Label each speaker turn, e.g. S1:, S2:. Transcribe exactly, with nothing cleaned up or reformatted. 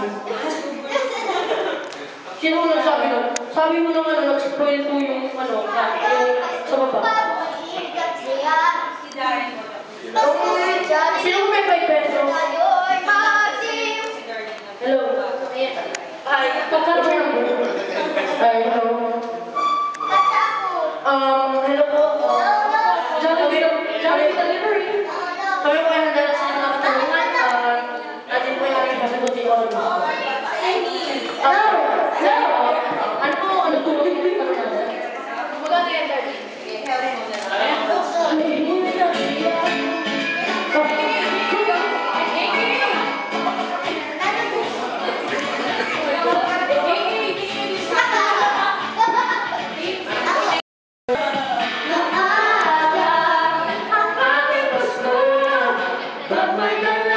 S1: Sino mo nagsabi nun? Sabi mo naman na nag-spoil po yung ano, yung sa baba.
S2: Si Darren mo.
S1: Sino mo may five pesos? Hello? Ay, pagkaroon siya ng buo. Ay, hello. Um, hello po. Jollibee Delivery. Kami po ay handa na sa mga katanungan. Natin po yung aming pasagutin ko. Hello! Hello! Ano po? Ano po? Maganda yan, Darren.
S2: Help mo na.
S1: But my God,